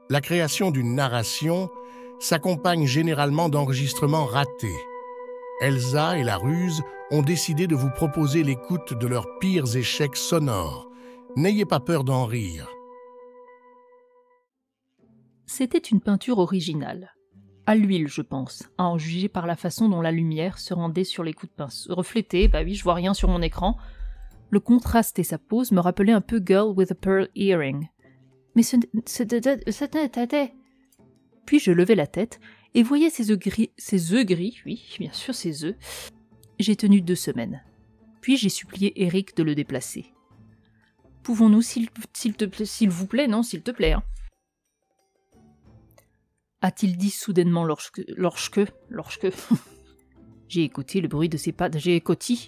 La création d'une narration s'accompagne généralement d'enregistrements ratés. Elsa et la ruse ont décidé de vous proposer l'écoute de leurs pires échecs sonores. N'ayez pas peur d'en rire. C'était une peinture originale. À l'huile, je pense, à en juger par la façon dont la lumière se rendait sur les coups de pince. Reflétée, bah oui, je vois rien sur mon écran. Le contraste et sa pose me rappelaient un peu Girl with a Pearl Earring. Mais c'était... Puis je levai la tête et voyais ses œufs gris, oui, bien sûr, ses œufs. J'ai tenu 2 semaines. Puis j'ai supplié Eric de le déplacer. Pouvons-nous, s'il vous plaît, non, s'il te plaît, hein. A-t-il dit soudainement lorsque... J'ai écouté le bruit de ses pas, j'ai écouté.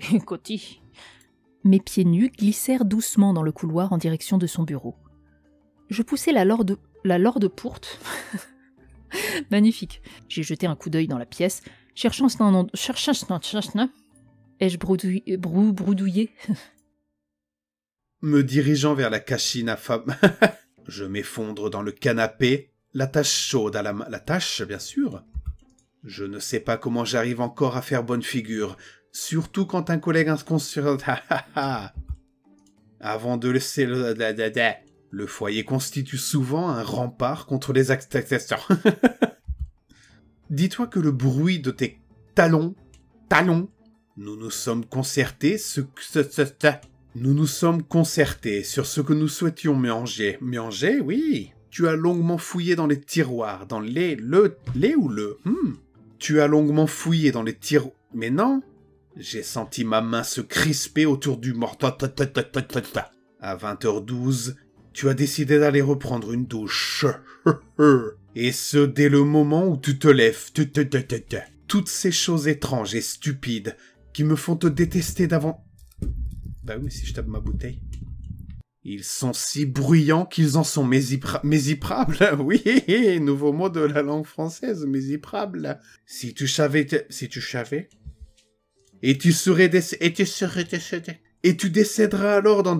Mes pieds nus glissèrent doucement dans le couloir en direction de son bureau. Je poussai la lorde pourte. Magnifique. J'ai jeté un coup d'œil dans la pièce, cherchant ai-je broudouyé. Me dirigeant vers la cachine à femme, je m'effondre dans le canapé, la tache chaude à la main. La tache, bien sûr. Je ne sais pas comment j'arrive encore à faire bonne figure, surtout quand un collègue inconscient... Avant de laisser le foyer constitue souvent un rempart contre les acteurs. Dis-toi que le bruit de tes talons, nous nous sommes concertés sur ce que nous souhaitions manger. Manger, oui. Tu as longuement fouillé dans les tiroirs, dans Tu as longuement fouillé dans les tiroirs... Mais non. J'ai senti ma main se crisper autour du mort. À 20h12, tu as décidé d'aller reprendre une douche. Et ce, dès le moment où tu te lèves. Toutes ces choses étranges et stupides qui me font te détester d'avant... Bah oui, si je tape ma bouteille. Ils sont si bruyants qu'ils en sont mésiprables. Oui, nouveau mot de la langue française, mésiprable. Si tu savais... Et tu décéderas alors dans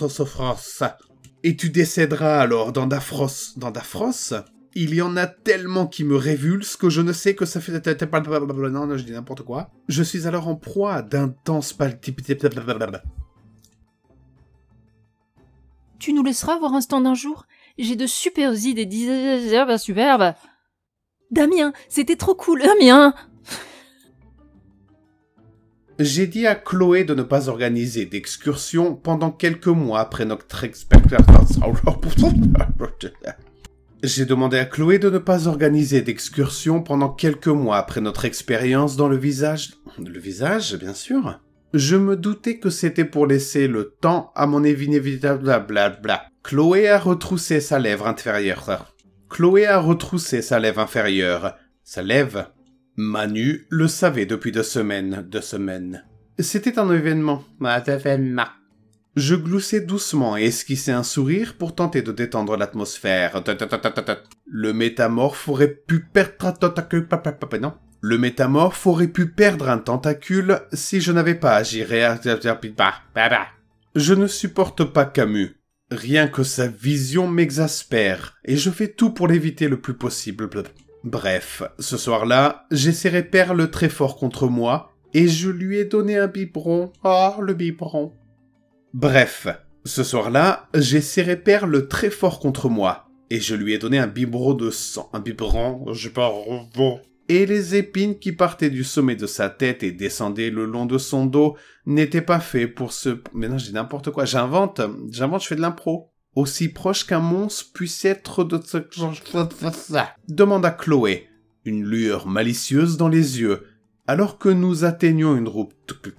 Dafros. Il y en a tellement qui me révulsent que je ne sais que ça fait... Non, je dis n'importe quoi. Je suis alors en proie d'intenses palpitations. Tu nous laisseras voir un stand un jour? J'ai de super idées, superbes. Damien, c'était trop cool, Damien! J'ai dit à Chloé de ne pas organiser d'excursion pendant quelques mois après notre expérience. J'ai demandé à Chloé de ne pas organiser d'excursion pendant quelques mois après notre expérience dans le visage, bien sûr. Je me doutais que c'était pour laisser le temps à mon inévitable blablabla. Chloé a retroussé sa lèvre inférieure. Sa lèvre. Manu le savait depuis 2 semaines. C'était un événement. Je gloussais doucement et esquissais un sourire pour tenter de détendre l'atmosphère. Le métamorphe aurait pu perdre un tentacule si je n'avais pas agi Je ne supporte pas Camus. Rien que sa vision m'exaspère, et je fais tout pour l'éviter le plus possible. Bref, ce soir-là, j'ai serré Perle très fort contre moi, et je lui ai donné un biberon. Oh, le biberon. Bref, ce soir-là, j'ai serré Perle très fort contre moi, et je lui ai donné un biberon de sang. Un biberon, je parle... Et les épines qui partaient du sommet de sa tête et descendaient le long de son dos n'étaient pas faits pour ce... Mais non, je dis n'importe quoi. J'invente, je fais de l'impro. Aussi proche qu'un monstre puisse être de ce... Demanda Chloé, une lueur malicieuse dans les yeux, alors que nous atteignions une route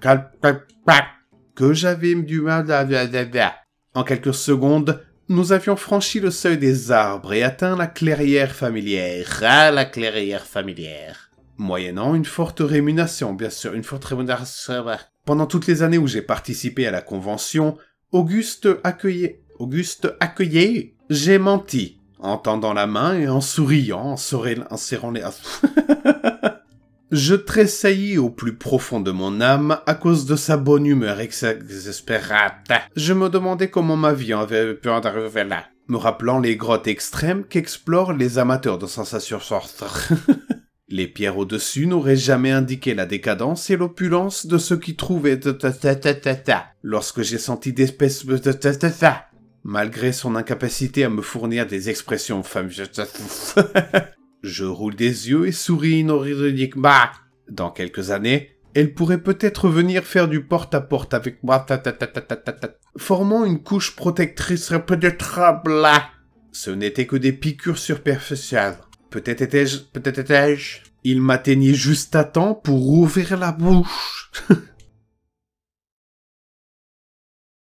que j'avais du mal à... En quelques secondes, nous avions franchi le seuil des arbres et atteint la clairière familière. Ah, la clairière familière. Moyennant une forte rémunération, bien sûr, une forte rémunération. Pendant toutes les années où j'ai participé à la convention, Auguste accueillait, j'ai menti, en tendant la main et en souriant, en serrant les... Je tressaillis au plus profond de mon âme à cause de sa bonne humeur exaspérate. Je me demandais comment ma vie avait pu en arriver là, me rappelant les grottes extrêmes qu'explorent les amateurs de sensations fortes. Les pierres au-dessus n'auraient jamais indiqué la décadence et l'opulence de ceux qui trouvaient lorsque j'ai senti d'espèces malgré son incapacité à me fournir des expressions fameuses. Je roule des yeux et souris ironiquement. Dans quelques années, elle pourrait peut-être venir faire du porte-à-porte avec moi, formant une couche protectrice impénétrable. Ce n'était que des piqûres superficielles. Peut-être étais-je. Il m'atteignit juste à temps pour ouvrir la bouche.